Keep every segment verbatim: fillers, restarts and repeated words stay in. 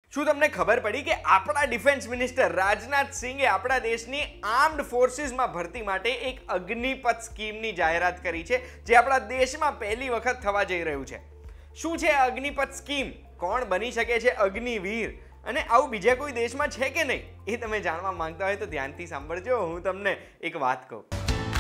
શું તમને ખબર પડી કે આપણા ડિફેન્સ મિનિસ્ટર રાજનાથ સિંહે આપણા દેશની આર્મ્ડ ફોર્સિસમાં ભરતી માટે એક અગ્નિપથ સ્કીમની જાહેરાત કરી છે, જે આપણા દેશમાં પહેલી વખત થવા જઈ રહ્યું છે. શું છે અગ્નિપથ સ્કીમ? કોણ બની શકે છે અગ્નિવીર? અને આવું બીજા કોઈ દેશમાં છે કે નહીં, એ તમે જાણવા માંગતા હોય તો ધ્યાનથી સાંભળજો. હું તમને એક વાત કહું.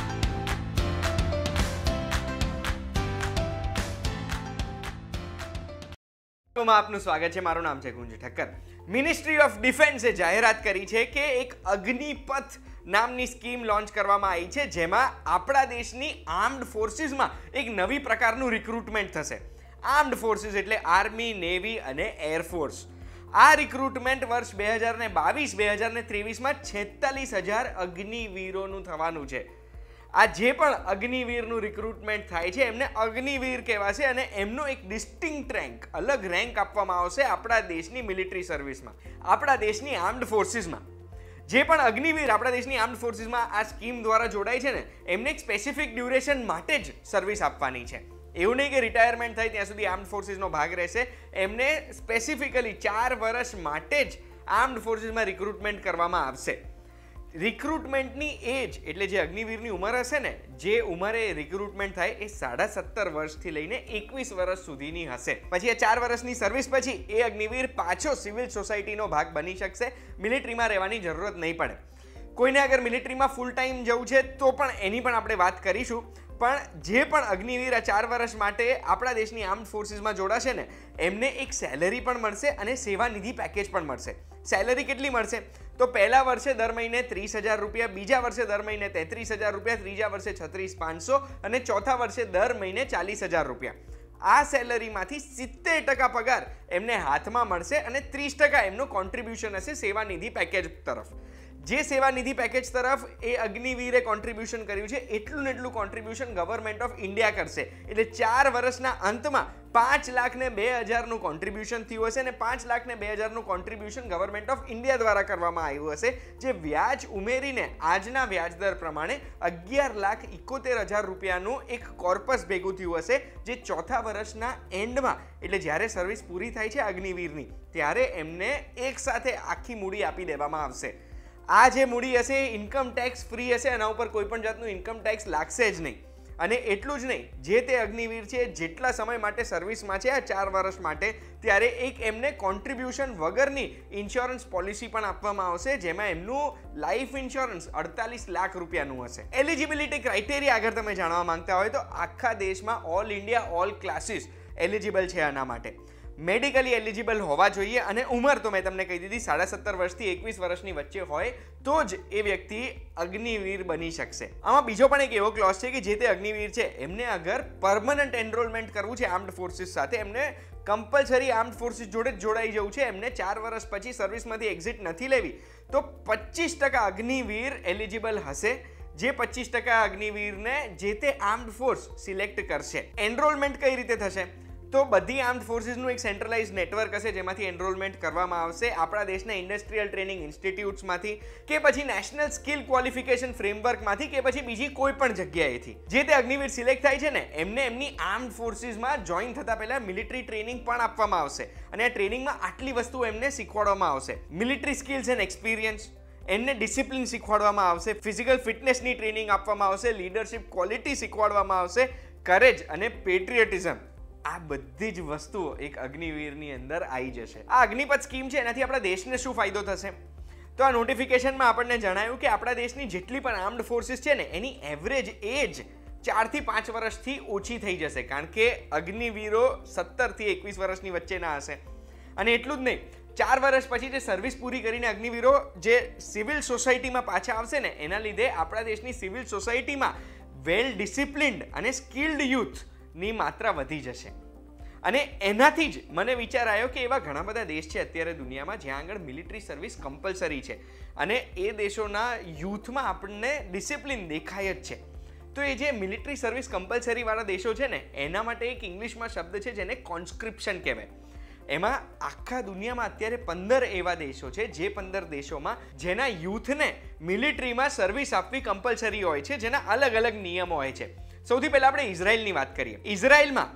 આપનું સ્વાગત છે. મારું નામ છે ગુંજ ઠક્કર. મિનિસ્ટ્રી ઓફ ડિફેન્સે જાહેરાત કરી છે કે એક અગ્નિપથ નામની સ્કીમ લોન્ચ કરવામાં આવી છે, જેમાં આપણા દેશની આર્મ્ડ ફોર્સિસમાં એક નવી પ્રકારનું રિક્રુટમેન્ટ થશે. આર્મ્ડ ફોર્સિસ એટલે આર્મી, નેવી અને એરફોર્સ. આ રિક્રુટમેન્ટ વર્ષ બે હજાર ને બાવીસ બે હજાર ને ત્રેવીસમાં છેતાલીસ હજાર અગ્નિવીરોનું થવાનું છે. આ જે પણ અગ્નિવીરનું રિક્રુટમેન્ટ થાય છે એમને અગ્નિવીર કહેવાશે અને એમનો એક ડિસ્ટિંક્ટ રેન્ક, અલગ રેન્ક આપવામાં આવશે આપણા દેશની મિલિટરી સર્વિસમાં, આપણા દેશની આર્મ્ડ ફોર્સિસમાં. જે પણ અગ્નિવીર આપણા દેશની આર્મ્ડ ફોર્સિસમાં આ સ્કીમ દ્વારા જોડાય છે ને, એમને એક સ્પેસિફિક ડ્યુરેશન માટે જ સર્વિસ આપવાની છે. એવું નહીં કે રિટાયરમેન્ટ થાય ત્યાં સુધી આર્મ્ડ ફોર્સિસનો ભાગ રહેશે. એમને સ્પેસિફિકલી ચાર વર્ષ માટે જ આર્મ્ડ ફોર્સિસમાં રિક્રુટમેન્ટ કરવામાં આવશે. રિક્રુટમેન્ટની એજ એટલે જે અગ્નિવીરની ઉંમર હશે ને, જે ઉંમરે રિક્રુટમેન્ટ થાય એ સાડા સત્તર વર્ષથી લઈને એકવીસ વર્ષ સુધીની હશે. પછી આ ચાર વર્ષની સર્વિસ પછી એ અગ્નિવીર પાછો સિવિલ સોસાયટીનો ભાગ બની શકશે. મિલિટરીમાં રહેવાની જરૂરત નહીં પડે. કોઈને અગર મિલિટરીમાં ફૂલ ટાઈમ જવું છે તો પણ એની પણ આપણે વાત કરીશું. પણ જે પણ અગ્નિવીર આ ચાર વર્ષ માટે આપણા દેશની આર્મ્ડ ફોર્સિસમાં જોડાશે ને, એમને એક સેલેરી પણ મળશે અને સેવા નિધિ પેકેજ પણ મળશે. સેલેરી કેટલી મળશે? તો પહેલા વર્ષે દર મહિને ત્રીસ હજાર રૂપિયા, બીજા વર્ષે દર મહિને તેત્રીસ હજાર રૂપિયા, ત્રીજા વર્ષે છત્રીસ પાંચસો અને ચોથા વર્ષે દર મહિને ચાલીસ હજાર રૂપિયા. આ સેલરીમાંથી સિત્તેર ટકા પગાર એમને હાથમાં મળશે અને ત્રીસ ટકા એમનો કોન્ટ્રીબ્યુશન હશે સેવા નિધિ પેકેજ તરફ. જે સેવા નિધિ પેકેજ તરફ એ અગ્નિવીરે કોન્ટ્રીબ્યુશન કર્યું છે, એટલું ને એટલું કોન્ટ્રીબ્યુશન ગવર્મેન્ટ ઓફ ઇન્ડિયા કરશે. એટલે ચાર વર્ષના અંતમાં પાંચ લાખ ને બે હજારનું કોન્ટ્રીબ્યુશન થયું હશે અને પાંચ લાખ ને બે હજારનું કોન્ટ્રીબ્યુશન ગવર્મેન્ટ ઓફ ઇન્ડિયા દ્વારા કરવામાં આવ્યું હશે, જે વ્યાજ ઉમેરીને આજના વ્યાજદર પ્રમાણે અગિયાર લાખ ઇકોતેર હજાર રૂપિયાનું એક કોર્પસ ભેગું થયું હશે, જે ચોથા વર્ષના એન્ડમાં એટલે જ્યારે સર્વિસ પૂરી થાય છે અગ્નિવીરની, ત્યારે એમને એક સાથે આખી મૂડી આપી દેવામાં આવશે. આ જે મૂડી હશે એ ઇન્કમ ટેક્સ ફ્રી હશે, એના ઉપર કોઈ પણ જાતનું ઇન્કમ ટેક્સ લાગશે જ નહીં. અને એટલું જ નહીં, જે તે અગ્નિવીર છે જેટલા સમય માટે સર્વિસમાં છે આ ચાર વર્ષ માટે, ત્યારે એક એમને કોન્ટ્રીબ્યુશન વગરની ઇન્સ્યોરન્સ પોલિસી પણ આપવામાં આવશે, જેમાં એમનું લાઈફ ઇન્સ્યોરન્સ અડતાલીસ લાખ રૂપિયાનું હશે. એલિજિબિલિટી ક્રાઇટેરિયા આગળ તમે જાણવા માંગતા હોય તો આખા દેશમાં all India all classes eligible છે આના માટે. મેડિકલી એલિજિબલ હોવા જોઈએ અને ઉંમર તો મેં તમને કહી દીધી, સાડા સત્તર વર્ષથી એકવીસ વર્ષની વચ્ચે હોય તો જ એ વ્યક્તિ અગ્નિવીર બની શકશે. આમાં બીજો પણ એક એવો ક્લોઝ છે કે જે તે અગ્નિવીર છે એમને અગર પરમનન્ટ એનરોલમેન્ટ કરવું છે આર્મ્ડ ફોર્સિસ સાથે, એમને કમ્પલસરી આર્મ્ડ ફોર્સિસ જોડે જ જોડાઈ જવું છે, એમને ચાર વર્ષ પછી સર્વિસમાંથી એક્ઝિટ નથી લેવી, તો પચીસ ટકા અગ્નિવીર એલિજિબલ હશે. જે પચીસ ટકા અગ્નિવીરને જે તે આર્મ્ડ ફોર્સ સિલેક્ટ કરશે. એનરોલમેન્ટ કઈ રીતે થશે? તો બધી આર્મ્ડ ફોર્સિસનું એક સેન્ટ્રલાઇઝ નેટવર્ક હશે, જેમાંથી એનરોલમેન્ટ કરવામાં આવશે આપણા દેશના ઇન્ડસ્ટ્રીયલ ટ્રેનિંગ ઇન્સ્ટિટ્યૂટ્સમાંથી, કે પછી નેશનલ સ્કિલ ક્વોલિફિકેશન ફ્રેમવર્કમાંથી, કે પછી બીજી કોઈ પણ જગ્યાએથી. જે તે અગ્નિવીર સિલેક્ટ થાય છે ને, એમને એમની આર્મ્ડ ફોર્સિસમાં જોઈન થતા પહેલા મિલિટરી ટ્રેનિંગ પણ આપવામાં આવશે અને આ ટ્રેનિંગમાં આટલી વસ્તુ એમને શીખવાડવામાં આવશે. મિલિટરી સ્કિલ્સ એન્ડ એક્સપિરિયન્સ, એમને ડિસિપ્લિન શીખવાડવામાં આવશે, ફિઝિકલ ફિટનેસની ટ્રેનિંગ આપવામાં આવશે, લીડરશિપ ક્વોલિટી શીખવાડવામાં આવશે, કરેજ અને પેટ્રિયોટિઝમ. આ બધી જ વસ્તુઓ એક અગ્નિવીરની અંદર આવી જશે. આ અગ્નિપથ સ્કીમ છે એનાથી આપણા દેશને શું ફાયદો થશે? તો આ નોટિફિકેશનમાં આપણને જણાયું કે આપણા દેશની જેટલી પણ આર્મ્ડ ફોર્સિસ છે ને, એની એવરેજ એજ ચારથી પાંચ વર્ષથી ઓછી થઈ જશે, કારણ કે અગ્નિવીરો સત્તરથી એકવીસ વર્ષની વચ્ચેના હશે. અને એટલું જ નહીં, ચાર વર્ષ પછી જે સર્વિસ પૂરી કરીને અગ્નિવીરો જે સિવિલ સોસાયટીમાં પાછા આવશે ને, એના લીધે આપણા દેશની સિવિલ સોસાયટીમાં વેલ ડિસિપ્લિન્ડ અને સ્કિલ્ડ યુથ ની માત્રા વધી જશે. અને એનાથી જ મને વિચાર આવ્યો કે એવા ઘણા બધા દેશ છે અત્યારે દુનિયામાં જ્યાં આગળ મિલિટરી સર્વિસ કમ્પલસરી છે અને એ દેશોના યુથમાં આપણને ડિસિપ્લિન દેખાય જ છે. તો એ જે મિલિટરી સર્વિસ કમ્પલસરી વાળા દેશો છે ને, એના માટે એક ઇંગ્લિશમાં શબ્દ છે જેને કોન્સ્ક્રિપ્શન કહેવાય. એમાં આખા દુનિયામાં અત્યારે પંદર એવા દેશો છે, જે પંદર દેશોમાં જેના યુથને મિલિટરીમાં સર્વિસ આપવી કમ્પલસરી હોય છે, જેના અલગ અલગ નિયમો હોય છે. સૌથી પહેલા આપણે ઇઝરાયલની વાત કરીએ. ઇઝરાયલમાં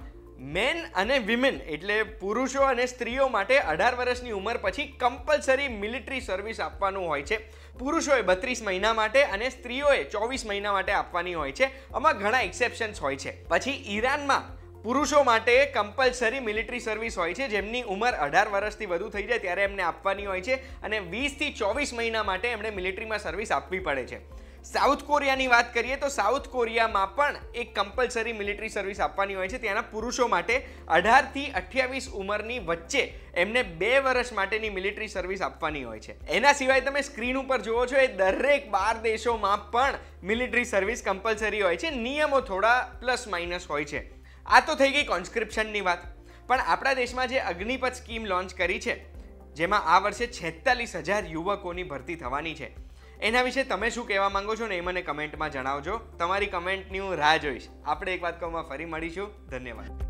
મેન અને વિમેન એટલે પુરુષો અને સ્ત્રીઓ માટે અઢાર વર્ષની ઉંમર પછી કમ્પલસરી મિલિટરી સર્વિસ આપવાનું હોય છે. પુરુષોએ બત્રીસ મહિના માટે અને સ્ત્રીઓએ ચોવીસ મહિના માટે આપવાની હોય છે. આમાં ઘણા એક્સેપ્શન્સ હોય છે. પછી ઈરાનમાં પુરુષો માટે કમ્પલસરી મિલિટરી સર્વિસ હોય છે, જેમની ઉંમર અઢાર વર્ષથી વધુ થઈ જાય ત્યારે એમને આપવાની હોય છે, અને વીસથી ચોવીસ મહિના માટે એમણે મિલિટરીમાં સર્વિસ આપવી પડે છે. સાઉથ કોરિયાની વાત કરીએ તો સાઉથ કોરિયામાં પણ એક કમ્પલસરી મિલિટરી સર્વિસ આપવાની હોય છે. ત્યાંના પુરુષો માટે અઢારથી અઠ્યાવીસ ઉંમરની વચ્ચે એમને બે વર્ષ માટેની મિલિટરી સર્વિસ આપવાની હોય છે. એના સિવાય તમે સ્ક્રીન ઉપર જુઓ છો એ દરેક બાર દેશોમાં પણ મિલિટરી સર્વિસ કમ્પલસરી હોય છે. નિયમો થોડા પ્લસ માઇનસ હોય છે. આ તો થઈ ગઈ કોન્સ્ક્રિપ્શનની વાત. પણ આપણા દેશમાં જે અગ્નિપથ સ્કીમ લોન્ચ કરી છે, જેમાં આ વર્ષે છેતાલીસ હજાર યુવકોની ભરતી થવાની છે, એના વિશે તમે શું કહેવા માંગો છો ને એ મને કમેન્ટમાં જણાવજો. તમારી કમેન્ટની હું રાહ જોઈશ. આપણે એક વાત કહું ફરી મળીશું. ધન્યવાદ.